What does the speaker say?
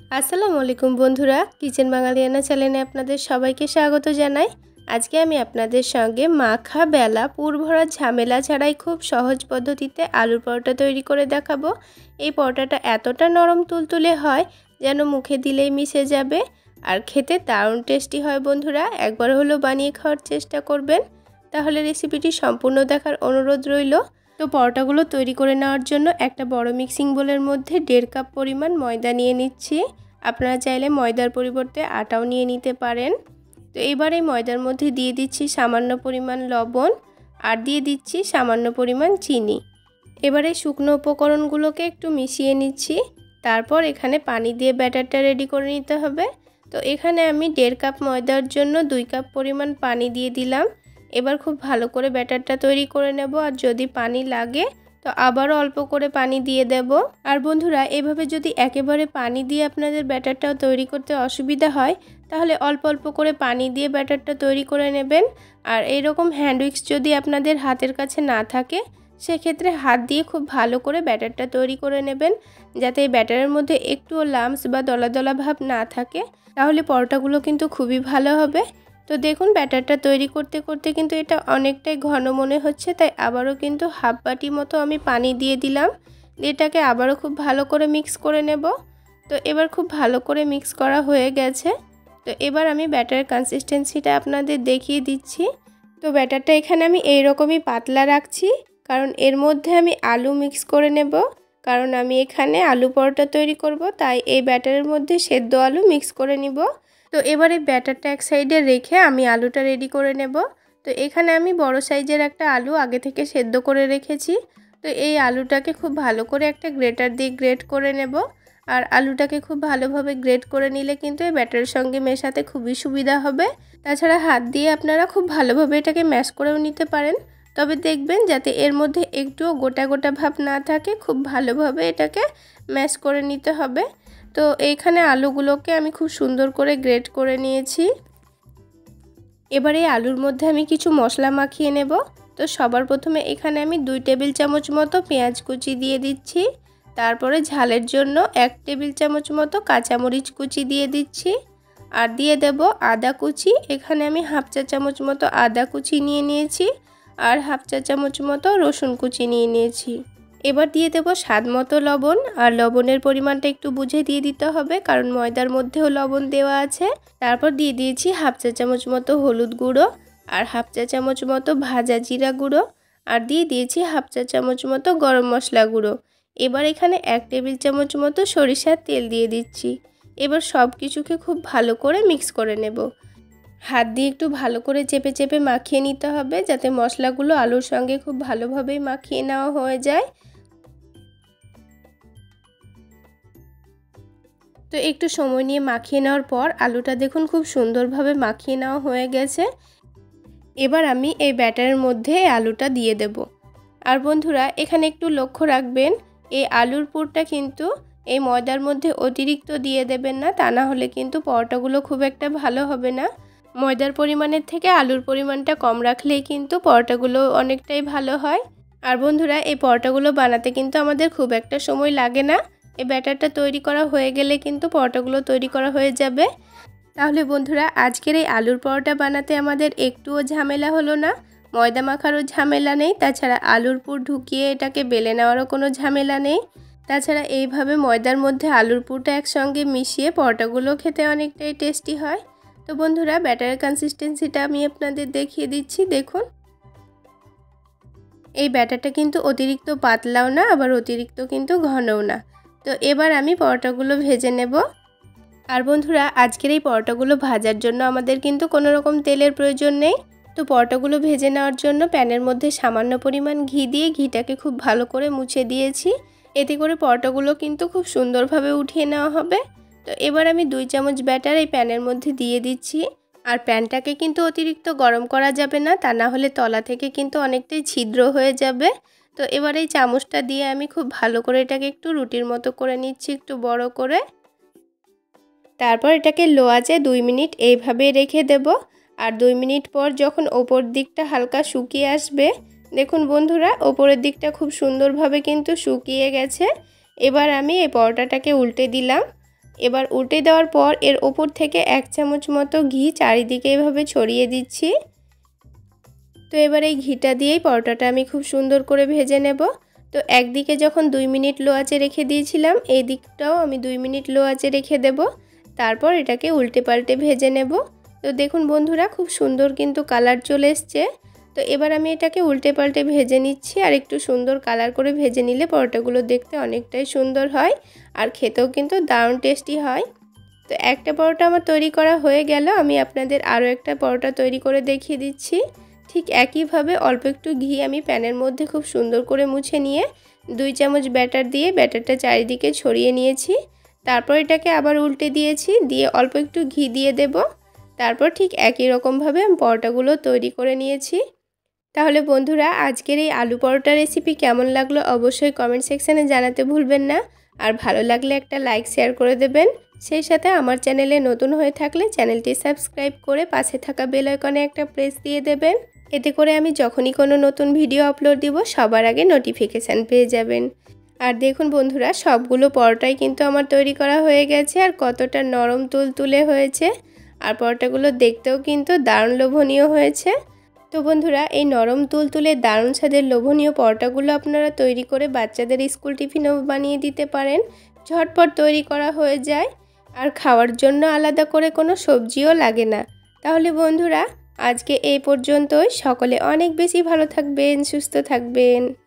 আসসালামু আলাইকুম বন্ধুরা, কিচেন বাঙালিয়ানা চ্যানেলে আপনাদের সবাইকে স্বাগত জানাই। আজকে আমি আপনাদের সঙ্গে মাখা বেলা পুর ভরা ঝামেলা ছাড়াই খুব সহজ পদ্ধতিতে আলুর পরোটা তৈরি করে দেখাবো। এই পরোটাটা এতটা নরম তুলতুলে হয় যেন মুখে দিলেই মিশে যাবে, আর খেতে দারুণ টেস্টি হয়। বন্ধুরা, একবার হলেও বানিয়ে খাওয়ার চেষ্টা করবেন। তাহলে রেসিপিটি সম্পূর্ণ দেখার অনুরোধ রইল। তো পরোটাগুলো তৈরি করে নেওয়ার জন্য একটা বড় মিক্সিং বোলের মধ্যে 1.5 কাপ পরিমাণ ময়দা নিয়ে নিচ্ছি। আপনারা চাইলে ময়দার পরিবর্তে আটাও নিয়ে নিতে পারেন। তো এবার এই ময়দার মধ্যে দিয়ে দিচ্ছি সামান্য পরিমাণ লবণ আর দিয়ে দিচ্ছি সামান্য পরিমাণ চিনি। এবারে শুকনো উপকরণগুলোকে একটু মিশিয়ে নিচ্ছি। তারপর এখানে পানি দিয়ে ব্যাটারটা রেডি করে নিতে হবে। তো এখানে আমি 1.5 কাপ ময়দার জন্য 2 কাপ পরিমাণ পানি দিয়ে দিলাম। এবার খুব ভালো করে ব্যাটারটা তৈরি করে নেব, আর যদি পানি লাগে তো আবারও অল্প করে পানি দিয়ে দেব। আর বন্ধুরা, এভাবে যদি একেবারে পানি দিয়ে আপনাদের ব্যাটারটাও তৈরি করতে অসুবিধা হয় তাহলে অল্প অল্প করে পানি দিয়ে ব্যাটারটা তৈরি করে নেবেন। আর এইরকম হ্যান্ড উইক্স যদি আপনাদের হাতের কাছে না থাকে সেক্ষেত্রে হাত দিয়ে খুব ভালো করে ব্যাটারটা তৈরি করে নেবেন, যাতে এই ব্যাটারের মধ্যে একটুও লাম্পস বা দলা দলা ভাব না থাকে, তাহলে পরোটাগুলো কিন্তু খুবই ভালো হবে। তো দেখুন, ব্যাটারটা তৈরি করতে করতে কিন্তু এটা অনেকটাই ঘন মনে হচ্ছে, তাই আবারও কিন্তু হাফ বাটি মতো আমি পানি দিয়ে দিলাম। এটাকে আবারও খুব ভালো করে মিক্স করে নেব। তো এবার খুব ভালো করে মিক্স করা হয়ে গেছে। তো এবার আমি ব্যাটারের কনসিস্টেন্সিটা আপনাদের দেখিয়ে দিচ্ছি। তো ব্যাটারটা এখানে আমি এইরকমই পাতলা রাখছি, কারণ এর মধ্যে আমি আলু মিক্স করে নেব। কারণ আমি এখানে আলু পরোটা তৈরি করব, তাই এই ব্যাটারের মধ্যে সেদ্ধ আলু মিক্স করে নিব। তো এবারে ব্যাটারটা এক সাইডে রেখে আমি আলুটা রেডি করে নেব। তো এখানে আমি বড় সাইজের একটা আলু আগে থেকে সেদ্ধ করে রেখেছি। তো এই আলুটাকে খুব ভালো করে একটা গ্রেটার দিয়ে গ্রেট করে নেব। আর আলুটাকে খুব ভালোভাবে গ্রেট করে নিলে কিন্তু এই ব্যাটারের সঙ্গে মেশাতে খুবই সুবিধা হবে। তাছাড়া হাত দিয়ে আপনারা খুব ভালোভাবে এটাকে ম্যাশ করেও নিতে পারেন, তবে দেখবেন যাতে এর মধ্যে একটুও গোটা গোটা ভাব না থাকে। খুব ভালোভাবে এটাকে ম্যাশ করে নিতে হবে। তো এইখানে আলুগুলোকে আমি খুব সুন্দর করে গ্রেট করে নিয়েছি। এবারে আলুর মধ্যে আমি কিছু মশলা মাখিয়ে নেব। তো সবার প্রথমে এখানে আমি 2 টেবিল চামচ মতো পেঁয়াজ কুচি দিয়ে দিচ্ছি। তারপরে ঝালের জন্য 1 টেবিল চামচ মতো কাঁচামরিচ কুচি দিয়ে দিচ্ছি। আর দিয়ে দেব আদা কুচি। এখানে আমি হাফ চা চামচ মতো আদা কুচি নিয়ে নিয়েছি, আর হাফ চা চামচ মতো রসুন কুচি নিয়ে নিয়েছি। এবার দিয়ে দেব স্বাদ মতো লবণ, আর লবণের পরিমাণটা একটু বুঝে দিয়ে দিতে হবে, কারণ ময়দার মধ্যেও লবণ দেওয়া আছে। তারপর দিয়ে দিয়েছি হাফ চা চামচ মতো হলুদ গুঁড়ো, আর হাফ চা চামচ মতো ভাজা জিরা গুঁড়ো, আর দিয়ে দিয়েছি হাফ চা চামচ মতো গরম মশলা গুঁড়ো। এবার এখানে 1 টেবিল চামচ মতো সরিষার তেল দিয়ে দিচ্ছি। এবার সব কিছুকে খুব ভালো করে মিক্স করে নেব। হাত দিয়ে একটু ভালো করে চেপে চেপে মাখিয়ে নিতে হবে, যাতে মশলাগুলো আলুর সঙ্গে খুব ভালোভাবেই মাখিয়ে নেওয়া হয়ে যায়। তো একটু সময় নিয়ে মাখিয়ে নেওয়ার পর আলুটা দেখুন খুব সুন্দরভাবে মাখিয়ে নেওয়া হয়ে গেছে। এবার আমি এই ব্যাটারের মধ্যে আলুটা দিয়ে দেব। আর বন্ধুরা, এখানে একটু লক্ষ্য রাখবেন, এই আলুর পুরটা কিন্তু এই ময়দার মধ্যে অতিরিক্ত দিয়ে দেবেন না, তা না হলে কিন্তু পরোটাগুলো খুব একটা ভালো হবে না। ময়দার পরিমাণের থেকে আলুর পরিমাণটা কম রাখলেই কিন্তু পরোটাগুলো অনেকটাই ভালো হয়। আর বন্ধুরা, এই পরোটাগুলো বানাতে কিন্তু আমাদের খুব একটা সময় লাগে না। এই ব্যাটারটা তৈরি করা হয়ে গেলে কিন্তু পরোটাগুলো তৈরি করা হয়ে যাবে। তাহলে বন্ধুরা, আজকের এই আলুর পরোটা বানাতে আমাদের একটুও ঝামেলা হলো না, ময়দা মাখারও ঝামেলা নেই, তাছাড়া আলুর পুর ঢুকিয়ে এটাকে বেলে নেওয়ারও কোনো ঝামেলা নেই। তাছাড়া এইভাবে ময়দার মধ্যে আলুর পুরটা একসঙ্গে মিশিয়ে পরোটাগুলো খেতে অনেকটাই টেস্টি হয়। তো বন্ধুরা, ব্যাটারের কনসিস্টেন্সিটা আমি আপনাদের দেখিয়ে দিচ্ছি। দেখুন, এই ব্যাটারটা কিন্তু অতিরিক্ত পাতলাও না, আবার অতিরিক্ত কিন্তু ঘনও না। তো এবার আমি পরোটাগুলো ভেজে নেব। আর বন্ধুরা, আজকের এই পরোটাগুলো ভাজার জন্য আমাদের কিন্তু কোনো রকম তেলের প্রয়োজন নেই। তো পরোটাগুলো ভেজে নেওয়ার জন্য প্যানের মধ্যে সামান্য পরিমাণ ঘি দিয়ে ঘিটাকে খুব ভালো করে মুছে দিয়েছি। এতে করে পরোটাগুলো কিন্তু খুব সুন্দরভাবে উঠিয়ে নেওয়া হবে। তো এবার আমি 2 চামচ ব্যাটার এই প্যানের মধ্যে দিয়ে দিচ্ছি। আর প্যানটাকে কিন্তু অতিরিক্ত গরম করা যাবে না, তা না হলে তলা থেকে কিন্তু অনেকটাই ছিদ্র হয়ে যাবে। তো এবার এই চামচটা দিয়ে আমি খুব ভালো করে এটাকে একটু রুটির মতো করে নিচ্ছি, একটু বড় করে। তারপর এটাকে লো আঁচে 2 মিনিট এইভাবে রেখে দেব। আর 2 মিনিট পর যখন ওপর দিকটা হালকা শুকিয়ে আসবে, দেখুন বন্ধুরা, ওপরের দিকটা খুব সুন্দরভাবে কিন্তু শুকিয়ে গেছে। এবার আমি এই পরোটাটাকে উল্টে দিলাম। এবার উল্টে দেওয়ার পর এর ওপর থেকে 1 চামচ মতো ঘি চারিদিকে এভাবে ছড়িয়ে দিচ্ছি। তো এবার এই ঘিটা দিয়েই পরোটাটা আমি খুব সুন্দর করে ভেজে নেব। তো একদিকে যখন 2 মিনিট লো আঁচে রেখে দিয়েছিলাম, এই দিকটাও আমি 2 মিনিট লো আঁচে রেখে দেব। তারপর এটাকে উল্টে পাল্টে ভেজে নেব। তো দেখুন বন্ধুরা, খুব সুন্দর কিন্তু কালার চলে এসছে। তো এবার আমি এটাকে উল্টে পাল্টে ভেজে নিচ্ছি। আর একটু সুন্দর কালার করে ভেজে নিলে পরোটাগুলো দেখতে অনেকটাই সুন্দর হয়, আর খেতেও কিন্তু দারুণ টেস্টি হয়। তো একটা পরোটা আমার তৈরি করা হয়ে গেল। আমি আপনাদের আরও একটা পরোটা তৈরি করে দেখিয়ে দিচ্ছি। ঠিক একইভাবে অল্প একটু ঘি আমি প্যানের মধ্যে খুব সুন্দর করে মুছে নিয়ে 2 চামচ ব্যাটার দিয়ে ব্যাটারটা চারিদিকে ছড়িয়ে নিয়েছি। তারপর এটাকে আবার উল্টে দিয়েছি, দিয়ে অল্প একটু ঘি দিয়ে দেব। তারপর ঠিক একই রকমভাবে আমি পরোটাগুলো তৈরি করে নিয়েছি। তাহলে বন্ধুরা, আজকের এই আলু পরোটা রেসিপি কেমন লাগলো অবশ্যই কমেন্ট সেকশানে জানাতে ভুলবেন না। আর ভালো লাগলে একটা লাইক শেয়ার করে দেবেন। সেই সাথে আমার চ্যানেলে নতুন হয়ে থাকলে চ্যানেলটি সাবস্ক্রাইব করে পাশে থাকা বেল আইকনে একটা প্রেস দিয়ে দেবেন। এতে করে আমি যখনই কোনো নতুন ভিডিও আপলোড দিব সবার আগে নোটিফিকেশান পেয়ে যাবেন। আর দেখুন বন্ধুরা, সবগুলো পরোটাই কিন্তু আমার তৈরি করা হয়ে গেছে, আর কতটা নরম তুলতুলে হয়েছে। আর পরোটাগুলো দেখতেও কিন্তু দারুণ লোভনীয় হয়েছে। তো বন্ধুরা, এই নরম তুলতুলে দারুণ স্বাদের লোভনীয় পরোটাগুলো আপনারা তৈরি করে বাচ্চাদের স্কুল টিফিনেও বানিয়ে দিতে পারেন। ঝটপট তৈরি করা হয়ে যায়, আর খাওয়ার জন্য আলাদা করে কোনো সবজিও লাগে না। তাহলে বন্ধুরা, আজকে এই পর্যন্তই। সকলে অনেক বেশি ভালো থাকবেন, সুস্থ থাকবেন।